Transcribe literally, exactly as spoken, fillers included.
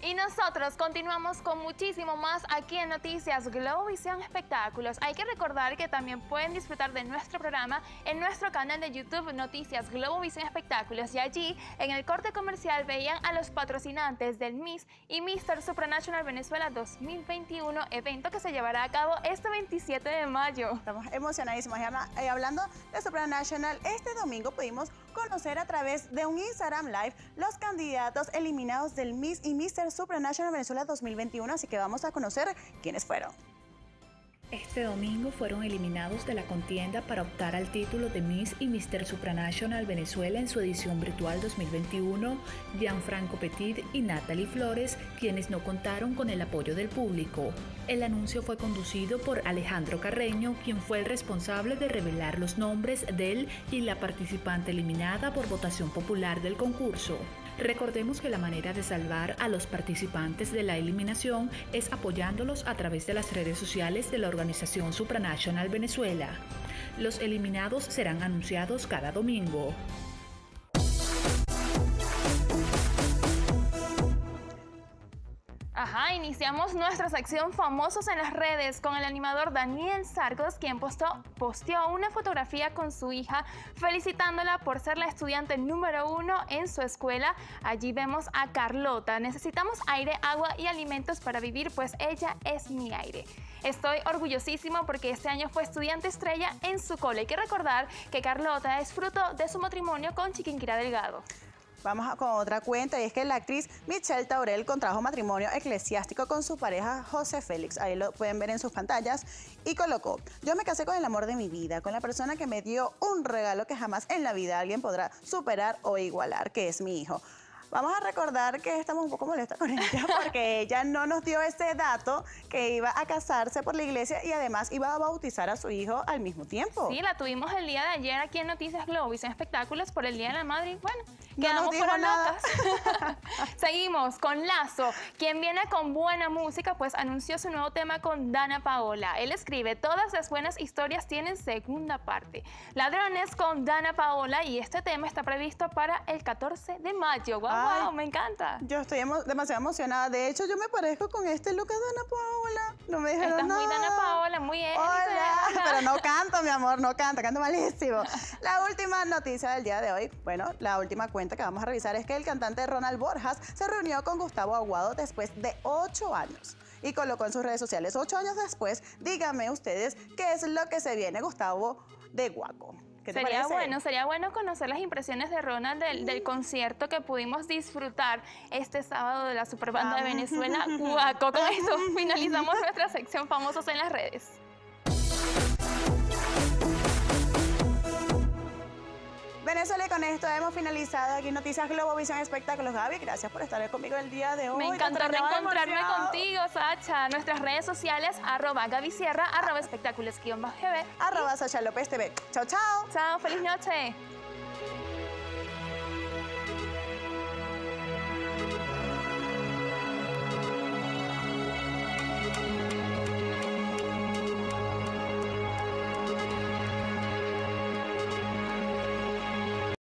Y nosotros continuamos con muchísimo más aquí en Noticias Globovisión Espectáculos. Hay que recordar que también pueden disfrutar de nuestro programa en nuestro canal de YouTube Noticias Globovisión Espectáculos. Y allí, en el corte comercial, veían a los patrocinantes del Miss y míster Supranational Venezuela dos mil veintiuno, evento que se llevará a cabo este veintisiete de mayo. Estamos emocionadísimos. Y hablando de Supranational, este domingo pudimos conocer a través de un Instagram Live los candidatos eliminados del Miss y míster Supranational Venezuela dos mil veintiuno, así que vamos a conocer quiénes fueron. Este domingo fueron eliminados de la contienda para optar al título de Miss y míster Supranational Venezuela en su edición virtual dos mil veintiuno, Gianfranco Petit y Natalie Flores, quienes no contaron con el apoyo del público. El anuncio fue conducido por Alejandro Carreño, quien fue el responsable de revelar los nombres de él y la participante eliminada por votación popular del concurso. Recordemos que la manera de salvar a los participantes de la eliminación es apoyándolos a través de las redes sociales de la organización Supranational Venezuela. Los eliminados serán anunciados cada domingo. Ajá, iniciamos nuestra sección Famosos en las redes con el animador Daniel Sarcos, quien postó, posteó una fotografía con su hija felicitándola por ser la estudiante número uno en su escuela. Allí vemos a Carlota. Necesitamos aire, agua y alimentos para vivir, pues ella es mi aire. Estoy orgullosísimo porque este año fue estudiante estrella en su cole. Hay que recordar que Carlota es fruto de su matrimonio con Chiquinquirá Delgado. Vamos a, con otra cuenta, y es que la actriz Michelle Taurel contrajo matrimonio eclesiástico con su pareja José Félix. Ahí lo pueden ver en sus pantallas. Y colocó: yo me casé con el amor de mi vida, con la persona que me dio un regalo que jamás en la vida alguien podrá superar o igualar, que es mi hijo. Vamos a recordar que estamos un poco molestas con ella porque ella no nos dio ese dato, que iba a casarse por la iglesia y además iba a bautizar a su hijo al mismo tiempo. Sí, la tuvimos el día de ayer aquí en Noticias Globovisión Espectáculos por el Día de la Madre y bueno, no quedamos fueron nada. locas. Seguimos con Lazo, quien viene con buena música, pues anunció su nuevo tema con Dana Paola. Él escribe: todas las buenas historias tienen segunda parte. Ladrones con Dana Paola, y este tema está previsto para el catorce de mayo. ¡Guau! Ay, ¡Wow! Me encanta. Yo estoy emo demasiado emocionada. De hecho, yo me parezco con este look a Dana Paola. No me dijeron Estás nada. muy Dana Paola, muy élite. Hola. Pero no canto, mi amor, no canto, canto malísimo. La última noticia del día de hoy, bueno, la última cuenta que vamos a revisar es que el cantante Ronald Borjas se reunió con Gustavo Aguado después de ocho años. Y colocó en sus redes sociales: ocho años después, díganme ustedes qué es lo que se viene, Gustavo de Guaco. ¿Qué te sería parece? bueno, sería bueno conocer las impresiones de Ronald del, del concierto que pudimos disfrutar este sábado de la Superbanda Ah. de Venezuela, Guaco. Con esto finalizamos nuestra sección Famosos en las redes. Venezuela, y con esto hemos finalizado aquí Noticias Globovisión Espectáculos. Gaby, gracias por estar conmigo el día de hoy. Me encantó Te reencontrarme demasiado. contigo, Sacha. Nuestras redes sociales, arroba Gaby Sierra, arroba espectáculos guión bajo G B. Arroba Sacha López T V. Chao, chao. Chao, feliz noche.